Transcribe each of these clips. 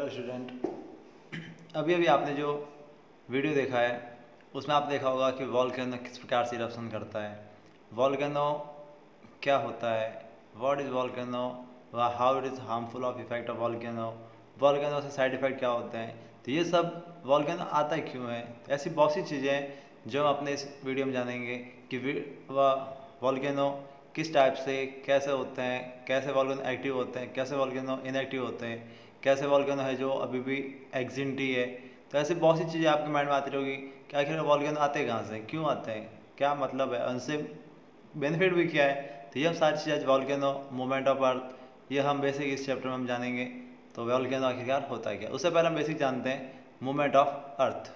Student, अभी अभी आपने जो वीडियो देखा है उसमें आप देखा होगा कि वॉल्केनो किस प्रकार से इरप्शन करता है। वॉल्केनो क्या होता है, what is volcano, how it is harmful of effect of volcano, volcano से साइड इफ़ेक्ट क्या होते हैं। तो ये सब वॉल्केनो आता है क्यों है, तो ऐसी बहुत सी चीज़ें हैं जो हम अपने इस वीडियो में जानेंगे कि वॉल्केनो किस टाइप से कैसे होते हैं, कैसे वॉल्केनो एक्टिव होते हैं, कैसे वॉल्केनो इनएक्टिव होते हैं, कैसे वॉल्केनो है जो अभी भी एक्जिस्टी है। तो ऐसे बहुत सी चीज़ें आपके माइंड में आती रहेगी कि आखिर वॉल्केनो आते कहाँ से, क्यों आते हैं, क्या मतलब है, उनसे बेनिफिट भी क्या है। तो ये हम सारी चीज़ें वॉल्केनो, मूवमेंट ऑफ अर्थ, ये हम बेसिक इस चैप्टर में हम जानेंगे। तो वॉल्केनो आखिरकार होता है क्या, उससे पहले हम बेसिक जानते हैं मूवमेंट ऑफ अर्थ।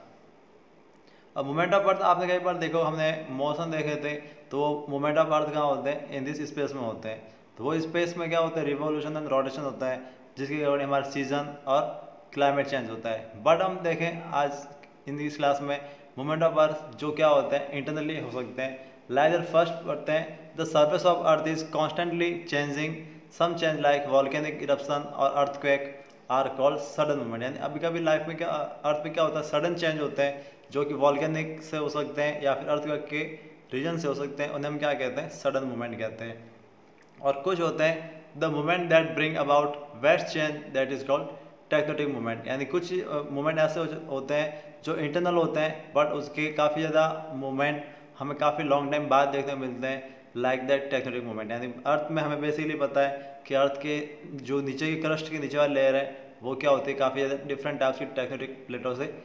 अब मूवमेंट ऑफ अर्थ आपने कई बार देखो, हमने मोशन देखे थे, तो वो मूवमेंट ऑफ अर्थ कहाँ होते हैं, इन दिस स्पेस में होते हैं। तो वो स्पेस में क्या होता है, रिवोल्यूशन एंड रोटेशन होता है, जिसके अकॉर्डिंग हमारा सीजन और क्लाइमेट चेंज होता है। बट हम देखें आज इन दिस क्लास में मूवमेंट ऑफ अर्थ जो क्या होता है, इंटरनली हो सकते हैं। लाइक फर्स्ट पढ़ते हैं, the surface of earth is constantly changing, some change like volcanic eruption और earthquake are called sudden movement. यानी अभी कभी लाइफ में क्या, अर्थ में क्या होता है, सडन चेंज होते हैं, जो कि वॉल्केनिक से हो सकते हैं या फिर अर्थक्वेक के रीजन से हो सकते हैं, उन्हें हम क्या कहते हैं, सडन मूवमेंट कहते हैं। और कुछ होते हैं the movement that bring about vast change, that is called tectonic movement. यानी कुछ मूवमेंट ऐसे होते हैं जो इंटरनल होते हैं, बट उसके काफ़ी ज़्यादा मूवमेंट हमें काफ़ी लॉन्ग टाइम बाद देखने को मिलते हैं, लाइक दैट टेक्टोनिक मूवमेंट। यानी अर्थ में हमें बेसिकली पता है कि अर्थ के जो नीचे की क्रस्ट के नीचे वाली लेयर है वो क्या होती है, काफ़ी ज़्यादा डिफरेंट टाइप्स की टेक्टोनिक प्लेटों से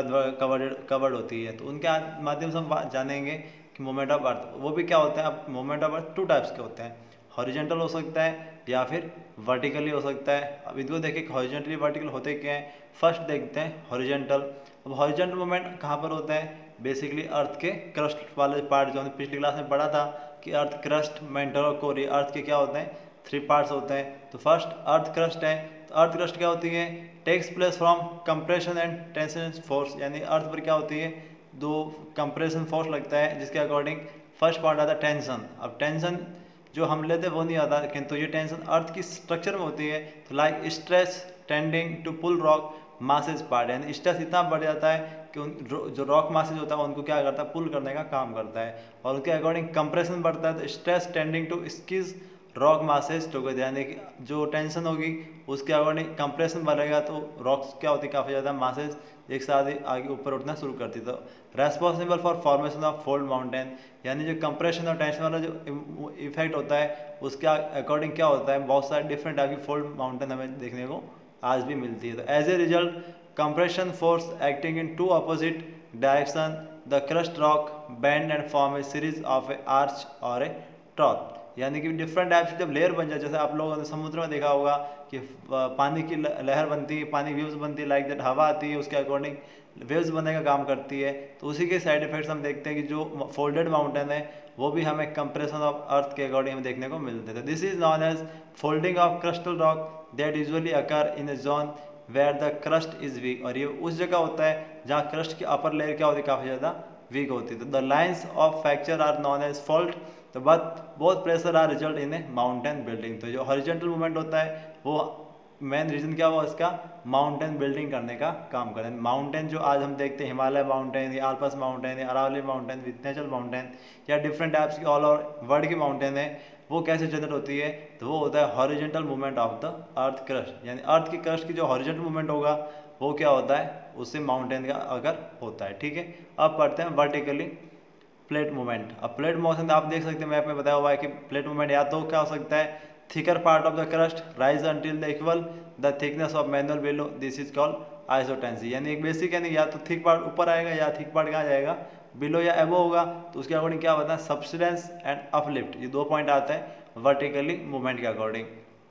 कवर्ड होती है। तो उनके माध्यम से हम जानेंगे कि मूवमेंट ऑफ अर्थ वो भी क्या होते हैं। अब movement of earth two types के होते हैं, हॉरिजेंटल हो सकता है या फिर वर्टिकली हो सकता है। अब इनको देखिए हॉरिजेंटली वर्टिकल होते क्या हैं। फर्स्ट देखते हैं हॉरिजेंटल। अब हॉरिजेंटल मूवमेंट कहाँ पर होता है, बेसिकली अर्थ के क्रस्ट वाले पार्ट, जो हमने पिछली क्लास में पढ़ा था कि अर्थ क्रस्ट, मेंटल और कोर, अर्थ के क्या होते हैं, 3 पार्ट्स होते हैं। तो फर्स्ट अर्थ क्रस्ट है। तो अर्थ क्रस्ट क्या होती है, takes place from compression and tension force. यानी अर्थ पर क्या होती है, दो कंप्रेशन फोर्स लगता है, जिसके अकॉर्डिंग फर्स्ट पार्ट आता है टेंशन। अब टेंशन जो हम लेते हैं वो नहीं आता, किंतु ये टेंशन अर्थ की स्ट्रक्चर में होती है। तो like stress tending to pull rock masses part, यानी स्ट्रेस इतना बढ़ जाता है कि जो रॉक मासेज होता है उनको क्या करता है, पुल करने का काम करता है। और उनके अकॉर्डिंग कंप्रेशन बढ़ता है, तो stress tending to squeeze rock masses together. यानी कि जो टेंशन होगी उसके अकॉर्डिंग कंप्रेशन बढ़ेगा, तो रॉक्स क्या होती है, काफ़ी ज़्यादा मासेज एक साथ आगे ऊपर उठना शुरू करती। तो responsible for formation of fold mountain, यानी जो कंप्रेशन और टेंशन वाला जो इफेक्ट होता है उसके अकॉर्डिंग क्या होता है, बहुत सारे डिफरेंट टाइप की फोल्ड माउंटेन हमें देखने को आज भी मिलती है। तो as a result compression force acting in two opposite direction, the crust rock bend and form a series of a arch और ए ट्रॉथ। यानी कि डिफरेंट टाइप्स की जब लेयर बन जाए, जैसे आप लोगों ने समुद्र में देखा होगा कि पानी की लहर बनती है, पानी वेव्स बनती है, लाइक दैट हवा आती है, उसके अकॉर्डिंग वेव्स बनने का काम करती है। तो उसी के साइड इफेक्ट्स हम देखते हैं कि जो फोल्डेड माउंटेन है वो भी हमें कंप्रेशन ऑफ अर्थ के अकॉर्डिंग हमें देखने को मिलते हैं। This is known as folding of crustal rock that usually occur in a zone where the crust is weak. और ये उस जगह होता है जहाँ क्रस्ट की अपर लेयर क्या होती है, काफ़ी ज़्यादा वीक होती है। तो the lines of fracture are known as fault, तो बहुत pressure are result in a mountain building. तो जो हॉरिजॉन्टल मूवमेंट होता है वो मेन रीजन क्या हुआ इसका, माउंटेन बिल्डिंग करने का काम करते हैं। माउंटेन जो आज हम देखते हैं, हिमालय माउंटेन या आल्पस माउंटेन या अरावली माउंटेन, विंध्याचल माउंटेन या डिफरेंट टाइप्स की ऑल ओवर वर्ल्ड की माउंटेन है, वो कैसे जनरेट होती है, तो वो होता है horizontal movement of the earth crust. यानी अर्थ की क्रस्ट की जो हॉरिजॉन्टल मूवमेंट होगा वो क्या होता है, उससे माउंटेन का अगर होता है। ठीक है, अब पढ़ते हैं वर्टिकली प्लेट मूवमेंट। अब प्लेट मोशन आप देख सकते हैं, मैप में बताया हुआ है कि प्लेट मूवमेंट या तो क्या हो सकता है, thicker part of the crust rise until the equal the thickness of manual below, this is called isostasy. यानी एक बेसिक, यानी या तो थिक पार्ट ऊपर आएगा या थिक पार्ट कहाँ जाएगा, बिलो या एबो होगा। तो उसके अकॉर्डिंग क्या होता है, सब्सिडेंस एंड अपलिफ्ट, ये 2 पॉइंट आते हैं वर्टिकली मूवमेंट के अकॉर्डिंग।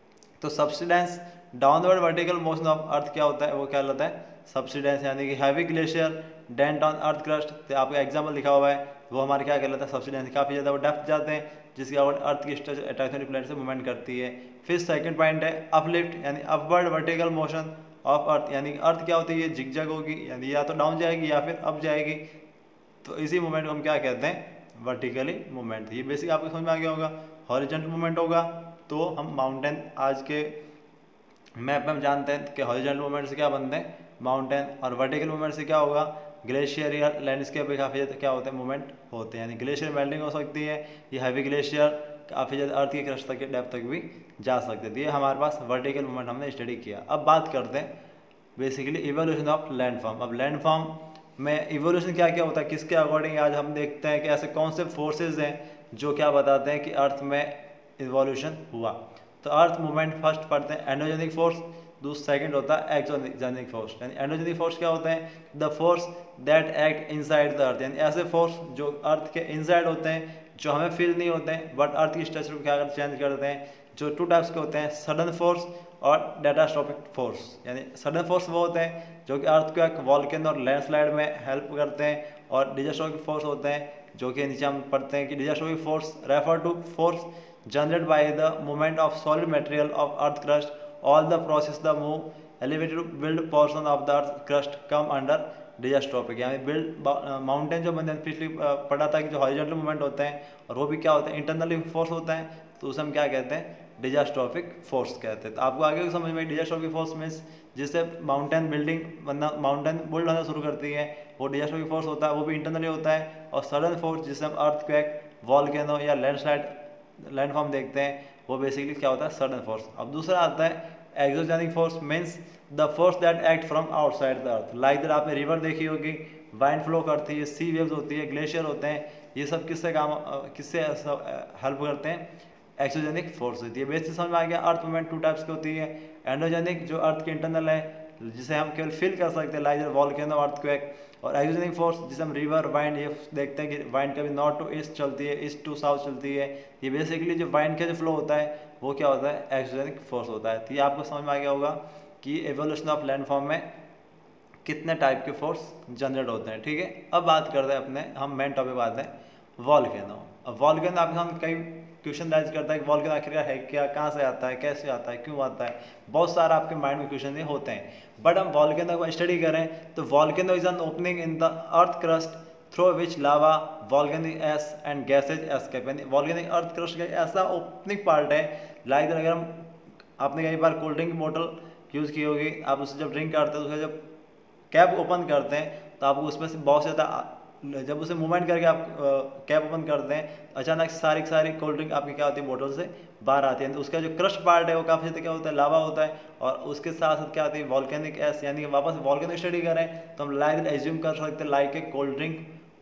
तो subsidence downward vertical motion of earth क्या होता है, वो क्या होता है, सब्सिडेंस। यानी कि heavy glacier dent on earth crust, तो आपका एग्जाम्पल लिखा हुआ है, वो हमारे क्या कहलाता है, सब्सिडेंस। काफ़ी ज़्यादा वो डेप्थ जाते हैं, जिसके अकॉर्डिंग अर्थ की टेक्टोनिक प्लेट से मूवमेंट करती है। फिर सेकंड पॉइंट है अपलिफ्ट, यानी upward vertical motion of earth. यानी अर्थ क्या होती है, ये जिगजैग होगी, यानी या तो डाउन जाएगी या फिर अप जाएगी। तो इसी मूवमेंट को हम क्या कहते हैं, वर्टिकली मूवमेंट। ये बेसिक आपको समझ में आ गया होगा। हॉरिजॉन्टल मूवमेंट होगा तो हम माउंटेन, आज के मैप में हम जानते हैं कि हॉरिजॉन्टल मूवमेंट से क्या बनते हैं, माउंटेन, और वर्टिकल मूवमेंट से क्या होगा, ग्लेशियर या लैंडस्केप पे काफ़ी ज़्यादा क्या होते हैं, मूवमेंट होते हैं। यानी ग्लेशियर मेल्टिंग हो सकती है, ये हैवी ग्लेशियर काफ़ी ज़्यादा अर्थ की क्रस्ट तक के डेप्थ तक भी जा सकते थे। ये हमारे पास वर्टिकल मूवमेंट हमने स्टडी किया। अब बात करते हैं बेसिकली इवोल्यूशन ऑफ लैंडफॉर्म। अब लैंडफॉर्म में इवोल्यूशन क्या क्या होता है, किसके अकॉर्डिंग आज हम देखते हैं कि ऐसे कौन से फोर्सेज हैं जो क्या बताते हैं कि अर्थ में इवोल्यूशन हुआ। तो अर्थ मूवमेंट फर्स्ट पढ़ते हैं एंडोजेनिक फोर्स, दूसरा सेकंड होता है एक्सोजेनिक फोर्स। यानी एंडोजेनिक फोर्स क्या होते हैं, the force that act inside the earth, यानी ऐसे फोर्स जो अर्थ के इनसाइड होते हैं, जो हमें फील नहीं होते हैं बट अर्थ की स्ट्रक्चर को क्या चेंज करते हैं। जो टू टाइप्स के होते हैं, सडन फोर्स और डेटास्ट्रॉपिक फोर्स। यानी सडन फोर्स वो होते हैं जो कि अर्थ को एक वॉल्केनो और लैंडस्लाइड में हेल्प करते हैं, और डिजास्ट्रॉपिक फोर्स होते हैं जो कि नीचे हम पढ़ते हैं कि diastrophic force refer to force generated by the movement of solid material of earth crust, all the process the move elevated build portion of the earth crust come under diastrophic. यानी बिल्ड माउंटेन जो मैंने पिछली पढ़ा था कि जो horizontal movement होते हैं और वो भी क्या होता है, इंटरनली फोर्स होता है, तो उसे हम क्या कहते हैं, डिजास्ट्रॉपिक फोर्स कहते हैं। तो आपको आगे समझ में डिजास्ट्रॉपिक फोर्स मीन्स जिससे माउंटेन बिल्डिंग बनना, माउंटेन बिल्ड होना शुरू करती है, वो डिजास्ट्रॉपिक फोर्स होता है, वो भी इंटरनली होता है। और सडन फोर्स जिससे हम अर्थक्वेक, वॉल्केनो या लैंडफॉर्म देखते हैं, वो बेसिकली क्या होता है, सडन फोर्स। अब दूसरा आता है exogenic force, means the force that act from outside the earth. Like that आपने रिवर देखी होगी, वाइंड फ्लो करती है, सी वेव्स होती है, ग्लेशियर होते हैं, ये सब किससे हेल्प करते हैं, एक्सोजेनिक फोर्स होती है। बेसिक समझ में आ गया। अर्थ मूवमेंट टू टाइप्स की होती है, एंडोजेनिक जो अर्थ के इंटरनल है जिसे हम केवल फील कर सकते हैं लाइक वॉल्केनो, अर्थक्वेक, और एक्सोजेनिक फोर्स जिसे हम रिवर, वाइंड, ये देखते हैं कि वाइंड कभी नॉर्थ टू ईस्ट चलती है, ईस्ट टू साउथ चलती है। ये बेसिकली जो वाइंड का जो फ्लो होता है वो क्या होता है, एक्सोजेनिक फोर्स होता है। तो ये आपको समझ में आ गया होगा कि एवोल्यूशन ऑफ लैंडफॉर्म में कितने टाइप के फोर्स जनरेट होते हैं। ठीक है, अब बात करते हैं अपने, हम मेन टॉपिक आते हैं वॉल्केनो। अब वॉल्केनो आपके सामने कई क्वेश्चन राइज करता है कि वॉल्केनो आखिरकार है क्या, कहाँ से आता है, कैसे आता है, क्यों आता है, बहुत सारा आपके माइंड में क्वेश्चन होते हैं। बट हम वॉल्केनो को स्टडी करें तो volcano is an opening in the earth crust through which lava, volcanic ash and gases escape. यानी वॉल्केनिक अर्थ क्रस्ट का ऐसा ओपनिंग पार्ट है, लाइक अगर हम, आपने कई बार कोल्ड ड्रिंक की बोतल यूज़ की होगी, आप उससे जब ड्रिंक करते हैं तो उसका जब कैप ओपन करते हैं तो आपको उसमें से बहुत ज़्यादा, जब उसे मूवमेंट करके आप कैप ओपन करते हैं अचानक सारी की सारी कोल्ड ड्रिंक आपकी क्या होती है, बोतल से बाहर आती है। तो उसका जो क्रस्ट पार्ट है वो काफ़ी ज़्यादा क्या होता है, लावा होता है, और उसके साथ साथ क्या आती है, वॉल्केनिक एस। यानी कि वापस वॉल्केनिक स्टडी करें तो हम लाइक एज्यूम कर सकते हैं लाइक ए कोल्ड ड्रिंक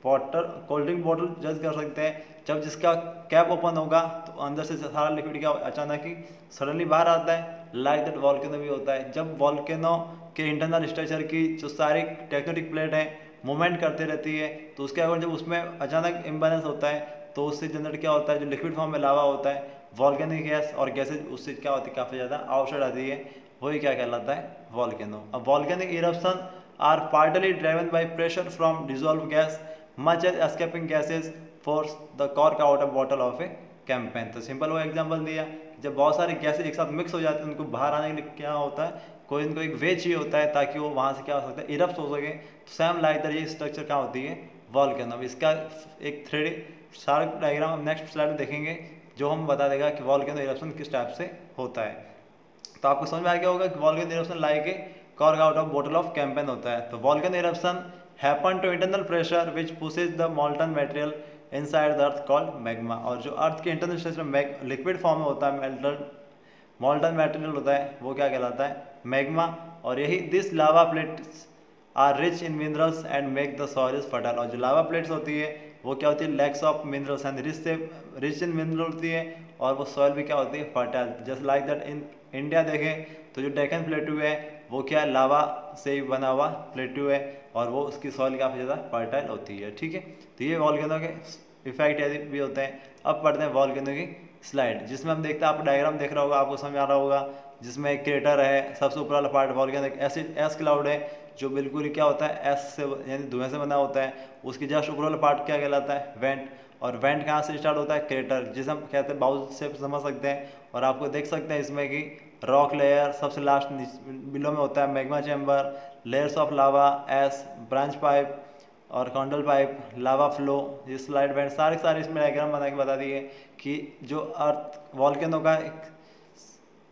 बोतल जज कर सकते हैं, जब जिसका कैप ओपन होगा तो अंदर से सारा लिक्विड क्या अचानक ही सडनली बाहर आता है। लाइक दैट वॉल्केनो भी होता है, जब वॉल्केनो के इंटरनल स्ट्रक्चर की जो सारी टेक्टोनिक प्लेट है मूवमेंट करती रहती है, तो उसके अगर जब उसमें अचानक इम्बैलेंस होता है तो उससे जनरेट क्या होता है, जो लिक्विड फॉर्म में लावा होता है, वॉल्केनिक गैस और गैसेज उससे क्या होती है, काफ़ी ज़्यादा आउटसाइड आती है, वही क्या कहलाता है, वॉल्केनो। अब volcanic eruption are partly driven by pressure from dissolve gas much as escaping gases force the cork out of bottle of a champagne. तो सिंपल वो एग्जांपल दिया, जब बहुत सारे गैसेज एक साथ मिक्स हो जाते हैं उनको बाहर आने के लिए क्या होता है, कोई इनको एक वे चाहिए होता है ताकि वो वहाँ से क्या हो सकता है, इरप्ट हो सके। तो सेम लाइक दैट ये स्ट्रक्चर क्या होती है, वॉल्केनो। इसका एक 3D शार्प डायग्राम हम नेक्स्ट स्लाइड में देखेंगे जो हम बता देगा कि वॉल्केनो इरप्शन किस टाइप से होता है। तो आपको समझ में आ गया होगा कि volcano eruption like a cork out of bottle of champagne होता है। तो volcano eruption happen to internal pressure which pushes the molten material inside the earth called magma. और जो अर्थ के इंटरनल स्ट्रक्चर लिक्विड फॉर्म में होता है, मॉल्टन मटेरियल होता है, वो क्या कहलाता है, मैग्मा। और यही this lava plates are rich in minerals and make the soil is fertile. और जो लावा प्लेट्स होती है वो क्या होती है, lacks of minerals and rich in mineral होती है, और वो सॉइल भी क्या होती है, fertile. Just like that in India देखें तो जो डेक्कन प्लेट्यू है वो क्या है, लावा से ही बना हुआ प्लेट्यू है, और वो उसकी सॉइल काफ़ी ज़्यादा फर्टाइल होती है। ठीक है, तो ये वॉल्केनो के इफेक्ट यदि भी होते हैं। अब पढ़ते हैं वॉल्केनो की स्लाइड, जिसमें हम देखते हैं, आप डायग्राम देख रहा होगा, आपको समझ आ रहा होगा, जिसमें एक क्रेटर है, सबसे ऊपर वाला पार्ट वॉल्केनो एक एस क्लाउड है जो बिल्कुल ही क्या होता है, एस से यानी धुएं से बना होता है। उसकी जस्ट ऊपर वाला पार्ट क्या कहलाता है, वेंट। और वेंट कहाँ से स्टार्ट होता है, क्रेटर, जिसे हम कहते हैं बाउल से समझ सकते हैं। और आपको देख सकते हैं इसमें कि रॉक लेयर सबसे लास्ट बिलो में होता है, magma chamber, layers of lava, ash, branch pipe और कॉन्डल पाइप, लावा फ्लो, ये स्लाइड वेंट, सारे इसमें डायग्राम बना के बता दिए कि जो अर्थ वॉल्केनो का एक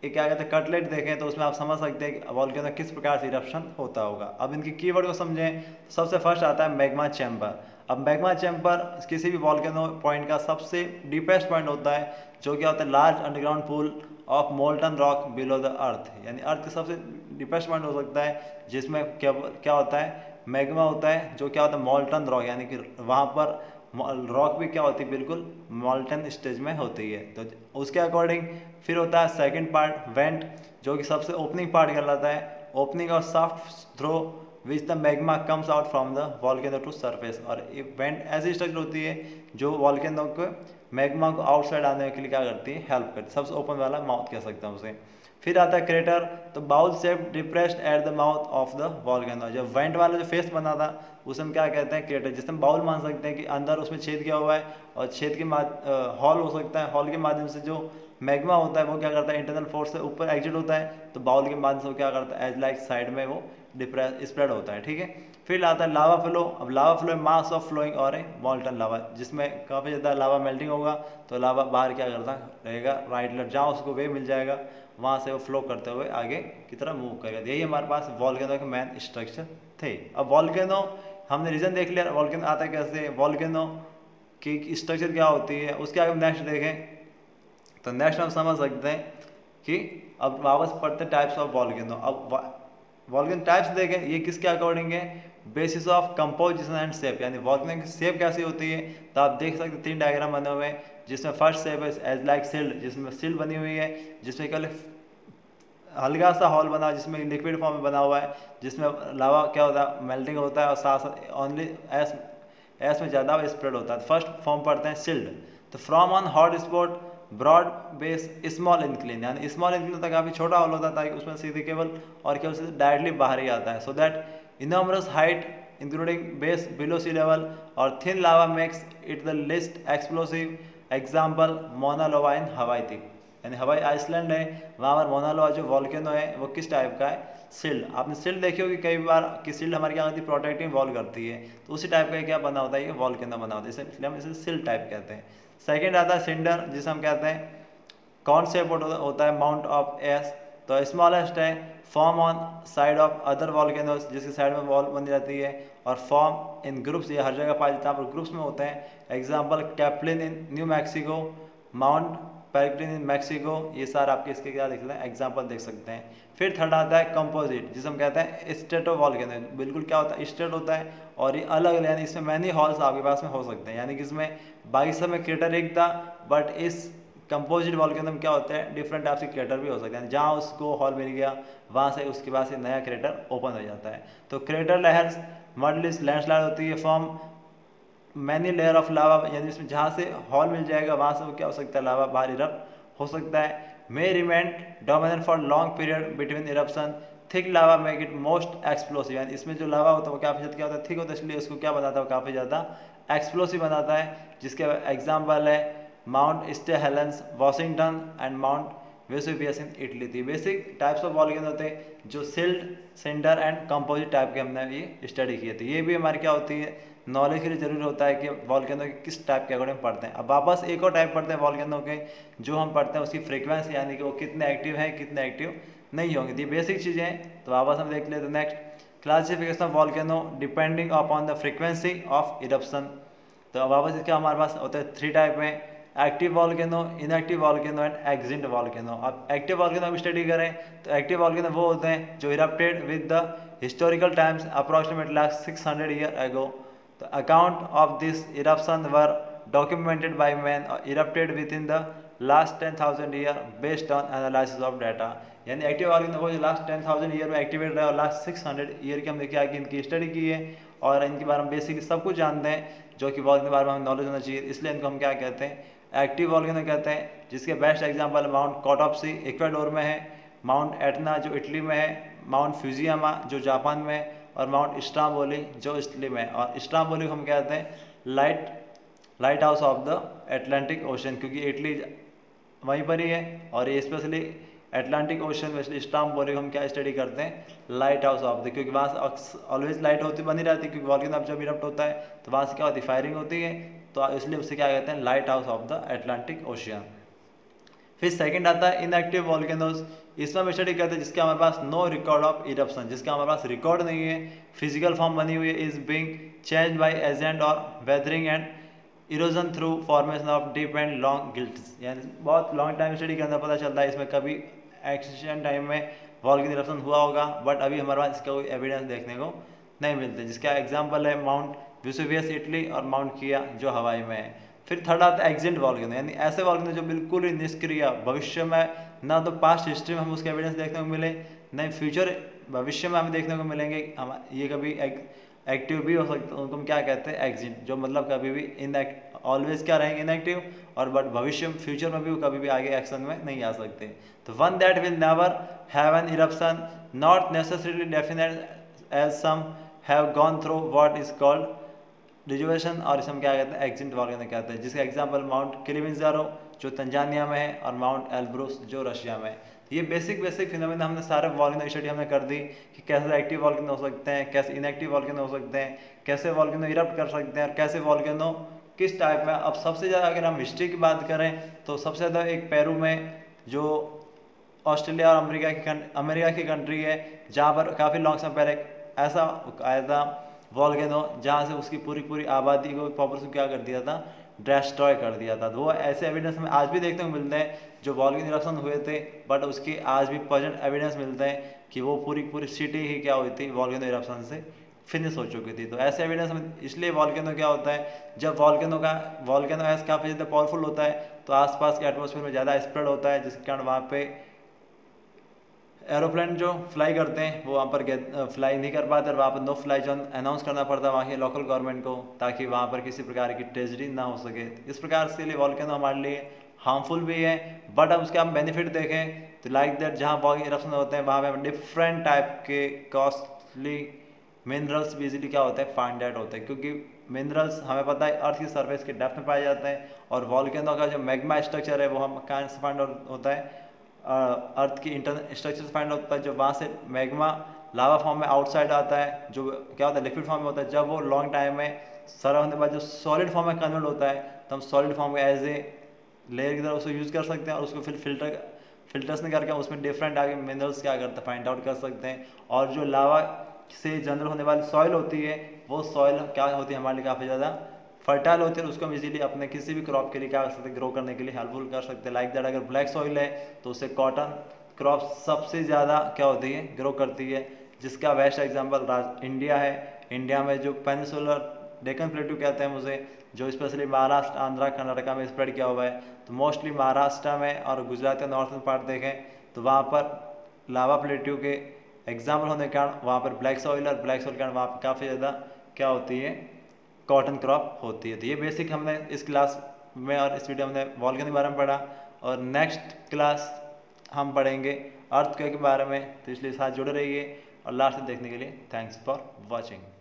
एक क्या कहते हैं कटलेट देखें तो उसमें आप समझ सकते हैं कि वॉल्केनो किस प्रकार से इरप्शन होता होगा। अब इनकी कीवर्ड को समझें तो सबसे फर्स्ट आता है मैग्मा चैम्बर। अब मैग्मा चैम्बर किसी भी वॉल्केनो पॉइंट का सबसे डीपेस्ट पॉइंट होता है, जो क्या होता है large underground pool of molten rock below the earth, यानी अर्थ का सबसे डीपेस्ट पॉइंट हो सकता है जिसमें क्या होता है मैग्मा होता है, जो क्या होता है मोल्टन रॉक, यानी कि वहाँ पर रॉक भी क्या होती है बिल्कुल मॉल्टन स्टेज में होती है। तो उसके अकॉर्डिंग फिर होता है सेकंड पार्ट वेंट, जो कि सबसे ओपनिंग पार्ट कहलाता है, ओपनिंग और shaft through which the magma comes out from the volcano to surface. और वेंट ऐसी स्ट्रक्चर होती है जो वॉल्केनो को मैग्मा को आउटसाइड आने के लिए क्या करती है हेल्प करती है, सबसे ओपन वाला माउथ कह सकते हैं उसे। फिर आता है क्रेटर, तो bowl shape depressed at the mouth of the volcano. जो वेंट वाला जो फेस बना था उसे हम क्या कहते हैं क्रेटर, जिसे हम बाउल मान सकते हैं कि अंदर उसमें छेद किया हुआ है और छेद के हॉल हो सकता है, हॉल के माध्यम से जो मैग्मा होता है वो क्या करता है इंटरनल फोर्स से ऊपर एग्जिट होता है, तो बाउल के माध्यम से वो क्या करता है एज लाइक साइड में वो डिप्रेस स्प्रेड होता है, ठीक है। फिर आता है लावा फ्लो। अब lava flow mass of flowing और ए मॉल्टन लावा, जिसमें काफ़ी ज़्यादा लावा मेल्टिंग होगा तो लावा बाहर क्या करता रहेगा राइट लेफ्ट, जहाँ उसको वे मिल जाएगा वहाँ से वो फ्लो करते हुए आगे की तरफ मूव करेगा। यही हमारे पास वॉल्केनो के मेन स्ट्रक्चर थे। अब वॉल्केनो हमने रीजन देख लिया वॉल्केनो आता है कैसे, वॉल्केनो की स्ट्रक्चर क्या होती है, उसके आगे नेक्स्ट देखें तो नेक्स्ट हम समझ सकते हैं कि अब वापस पढ़ते टाइप्स ऑफ वॉल्केनो। अब वॉल्केनो टाइप्स देखें ये किसके अकॉर्डिंग है, basis of composition and shape, यानी वॉल्केनो की शेप कैसी होती है। तो आप देख सकते हैं 3 डायग्राम बने हुए हैं, जिसमें फर्स्ट शेप है एज लाइक सिल्ड, जिसमें सिल्ड बनी हुई है, जिसमें केवल हल्का सा हॉल बना जिसमें लिक्विड फॉर्म में बना हुआ है, जिसमें लावा क्या होता है मेल्टिंग होता है और साथ साथ ओनली एस में ज़्यादा स्प्रेड होता है। फर्स्ट फॉर्म पढ़ते हैं सिल्ड। तो from on hot spot broad base small incline, यानी स्मॉल इंक्लिन होता है काफ़ी छोटा हॉल होता है ताकि उसमें सीधे केवल से डायरेक्टली बाहर ही आता है, so that enormous height including base below sea level और thin lava makes it the least explosive. Example Mauna Loa in Hawaii द्वीप, यानी हवाई आइसलैंड है वहाँ पर मोना लोवा जो वॉल्केनो है वो किस टाइप का है सिल्ड। आपने सिल्ड देखी होगी कई बार कि सिल्ड हमारी क्या करती है प्रोटेक्टिंग वॉल करती है, तो उसी टाइप का क्या बना होता है ये वॉल्केनो बना होता है, इसलिए हम इसे सिल्ड टाइप कहते हैं। सेकेंड आता है सिंडर, जिसे हम कहते हैं कौन से होता है माउंट ऑफ एस। तो स्मॉलेस्ट है form on side of other volcanoes, जिसकी साइड में वॉल बनी रहती है और फॉर्म इन ग्रुप्स, ये हर जगह पाए जाते हैं पर ग्रुप्स में होते हैं। Example Capulin in New Mexico, mount Paricutin in Mexico, ये सारे आपके इसके क्या देख सकते हैं एग्जाम्पल देख सकते हैं। फिर थर्ड आता है कंपोजिट, जिसे हम कहते हैं स्ट्रेटो वॉल्केनो, बिल्कुल क्या होता है स्ट्रेट होता है और ये अलग यानी इसमें मैनी हॉल्स आपके पास में हो सकते हैं, यानी कि इसमें बाकी सब में क्रेटर एक था बट इस कंपोजिट वॉल्केनो में क्या होता है डिफरेंट टाइप के क्रेटर भी हो सकते हैं, जहाँ उसको हॉल मिल गया वहाँ से उसके बाद से नया क्रेटर ओपन हो जाता है। तो क्रेटर लेयर्स मडलिस लैंडस्लाइड होती है form many layer of lava, यानी इसमें जहाँ से हॉल मिल जाएगा वहाँ से वो क्या हो सकता है लावा बाहर इरप्ट हो सकता है। May remain dominant for long period between eruption, thick lava make it most explosive, यानी इसमें जो लावा होता है वो काफ़ी ज़्यादा क्या होता है थिक होता है, इसलिए उसको क्या बनाता है काफ़ी ज़्यादा एक्सप्लोसिव बनाता है। जिसके एग्जाम्पल है mount saint Helens Washington and mount Vesuvius in Italy थी। बेसिक टाइप्स ऑफ वॉल्केनो होते हैं जो shield cinder and composite type के हमने ये स्टडी किए थे। ये भी हमारी क्या होती है नॉलेज के लिए जरूरी होता है कि वॉल्केनो के किस टाइप के अकॉर्डिंग पढ़ते हैं। अब वापस एक और टाइप पढ़ते हैं वॉल्केनो के, जो हम पढ़ते हैं उसकी फ्रीक्वेंसी, यानी कि वो कितने एक्टिव है कितने एक्टिव नहीं होंगे। ये बेसिक चीज़ें हैं, तो वापस हम देख लेते हैं next classification of volcano depending upon the frequency of eruption. तो वापस इसके हमारे पास होते हैं 3 टाइप में, active volcano, inactive volcano and extinct volcano. अब एक्टिव वॉल्केनो की स्टडी करें तो एक्टिव वॉल्केनो वो होते हैं जो erupted with the historical times approximate like 600 year ago. The account of this eruption were documented by man erupted within the last 10,000 year based on analysis of data। यानी active volcano वो जो last 10,000 year में activate रहा है और last 600 year की हमने क्या की इनकी स्टडी की है और इनके बारे में बेसिक सब कुछ जानते हैं, जो कि वॉल्केनो के बारे में हमें नॉलेज होना चाहिए, इसलिए इनको हम क्या कहते हैं एक्टिव वॉल्केनो कहते हैं। जिसके best example mount Cotopaxi Ecuador में है, माउंट एटना जो इटली में है, माउंट फ्यूजियामा जो जापान में है और माउंट स्ट्राम्बोली जो इटली में है। और स्ट्राम्बोली को हम कहते हैं lighthouse of the Atlantic ocean, क्योंकि इटली वहीं पर ही है और ये स्पेशली एटलांटिक ओशन में स्ट्राम्बोली को हम क्या स्टडी करते हैं लाइट हाउस ऑफ द, क्योंकि वहाँ से ऑलवेज लाइट होती बनी रहती है, क्योंकि वॉल्केनो जब इरप्ट होता है तो वहाँ से क्या होती है फायरिंग होती है, तो इसलिए उसे क्या कहते हैं lighthouse of the Atlantic ocean. फिर सेकंड आता है इनएक्टिव वॉल्केनोज। इसमें हम स्टडी करते हैं जिसके हमारे पास नो रिकॉर्ड ऑफ इरप्शन, जिसका हमारे पास रिकॉर्ड नहीं है, फिजिकल फॉर्म बनी हुई है, is being change by agent और weathering and erosion through formation of deep and long gilts. यानी बहुत लॉन्ग टाइम स्टडी के अंदर पता चलता है इसमें कभी एक्सटेंशन टाइम में वॉल्केनो इरप्शन हुआ होगा, बट अभी हमारे पास इसका कोई एविडेंस देखने को नहीं मिलते। जिसका एग्जाम्पल है माउंट वेसुवियस इटली और माउंट किया जो हवाई में है। फिर थर्ड आता है एक्सिडेंट वॉल्केनो, यानी ऐसे वॉल्केनो जो बिल्कुल ही निष्क्रिय, भविष्य में ना तो पास्ट हिस्ट्री में हम उसके एविडेंस देखने को मिले, नहीं फ्यूचर भविष्य में हमें देखने को मिलेंगे। हम ये कभी एक्टिव भी हो सकते हैं, उनको हम क्या कहते हैं एक्सिडेंट, जो मतलब कभी भी ऑलवेज क्या रहेंगे इनएक्टिव, और बट भविष्य में फ्यूचर में भी वो कभी भी आगे एक्शन में नहीं आ सकते। तो one that will never have an eruption not necessarily definite as some have gone through what is called dejuvenation, और इसे हम क्या कहते हैं एक्सिडेंट वॉल्केनो कहते हैं। जिसका एग्जांपल माउंट किलिमंजारो जो तंजानिया में है और माउंट एल्ब्रुस जो रशिया में है। ये बेसिक फिनोमेना हमने सारे वॉल्केनो स्टडी हमने कर दी कि कैसे एक्टिव वॉल्केनो हो सकते हैं, कैसे इनएक्टिव वॉल्केनो हो सकते हैं, कैसे वॉल्केनो इरप्ट कर सकते हैं और कैसे वॉल्केनो किस टाइप में। अब सबसे ज़्यादा अगर हम हिस्ट्री की बात करें तो सबसे ज़्यादा एक पेरू में जो ऑस्ट्रेलिया और अमेरिका की कंट्री है, जहाँ पर काफ़ी लॉन्ग समय पहले ऐसा आया था वॉल्केनो जहाँ से उसकी पूरी आबादी को पॉपुलेशन क्या कर दिया था, डिस्ट्रॉय कर दिया था। तो वो ऐसे एविडेंस हमें आज भी देखने को मिलते हैं जो वॉल्केनो इरप्शन हुए थे, बट उसकी आज भी प्रेजेंट एविडेंस मिलते हैं कि वो पूरी सिटी ही क्या हुई थी वॉल्केनो इरप्शन से फिनिश हो चुकी थी। तो ऐसे एविडेंस हमें, इसलिए वॉल्केनो क्या होता है, जब वॉल्केनो ऐसा काफ़ी ज़्यादा पावरफुल होता है तो आसपास के एटमॉस्फेयर में ज़्यादा स्प्रेड होता है, जिसके कारण वहाँ पे एरोप्लेन जो फ्लाई करते हैं वो वहाँ पर फ्लाई नहीं कर पाते और वहाँ पर नो फ्लाई जोन अनाउंस करना पड़ता है वहाँ की लोकल गवर्नमेंट को, ताकि वहाँ पर किसी प्रकार की ट्रेजेडी ना हो सके। इस प्रकार से लिए वॉल्केनो हमारे लिए हार्मफुल भी है, बट अब उसके हम बेनिफिट देखें तो लाइक दैट जहाँ वॉल्केनो इरप्शन होते हैं वहाँ पर डिफरेंट टाइप के कॉस्टली मिनरल्स भी इजीली क्या होते हैं फाइंड आउट होते हैं, क्योंकि मिनरल्स हमें पता है अर्थ की सरफेस के डेप्थ में पाए जाते हैं, और वॉल्केनो का जो मैग्मा स्ट्रक्चर है वो हम कहाँ से फाइंड आउट होता है, अर्थ की इंटरनल स्ट्रक्चर फाइंड होता है, जो वहाँ से मैग्मा लावा फॉर्म में आउटसाइड आता है, जो क्या होता है लिक्विड फॉर्म में होता है। जब वो लॉन्ग टाइम में सर होने के बाद जो सॉलिड फॉर्म में कन्वर्ट होता है तो हम सॉलिड फॉर्म में एज ए लेयर की तरह उसको यूज़ कर सकते हैं, और उसको फिर फिल्टर्स नहीं करके उसमें डिफरेंट आगे मिनरल्स क्या करते हैं फाइंड आउट कर सकते हैं। और जो लावा से जनरल होने वाली सॉइल होती है वो सॉइल क्या होती है हमारे लिए काफ़ी ज़्यादा फर्टाइल होती है, उसको हम इजीली अपने किसी भी क्रॉप के लिए क्या कर सकते हैं ग्रो करने के लिए हेल्पफुल कर सकते हैं। लाइक दैट अगर ब्लैक सॉइल है तो उससे कॉटन क्रॉप सबसे ज़्यादा क्या होती है ग्रो करती है, जिसका बेस्ट एग्जांपल इंडिया है। इंडिया में जो पेनिसुलर डेक्कन प्लेटू कहते हैं उसे, जो स्पेशली महाराष्ट्र, आंध्रा, कर्नाटका में स्प्रेड किया हुआ है, तो मोस्टली महाराष्ट्र में और गुजरात के नॉर्थन पार्ट देखें तो वहाँ पर लावा प्लेट्यू के एग्जाम्पल होने के कारण वहाँ पर ब्लैक सॉइल, और ब्लैक सॉइल के कारण वहाँ पर काफ़ी ज़्यादा क्या होती है कॉटन क्रॉप होती है। तो ये बेसिक हमने इस क्लास में और इस वीडियो में हमने वॉल्केनो के बारे में पढ़ा, और नेक्स्ट क्लास हम पढ़ेंगे अर्थक्वेक के बारे में। तो इसलिए साथ जुड़े रहिए और लास्ट तक देखने के लिए थैंक्स फॉर वॉचिंग।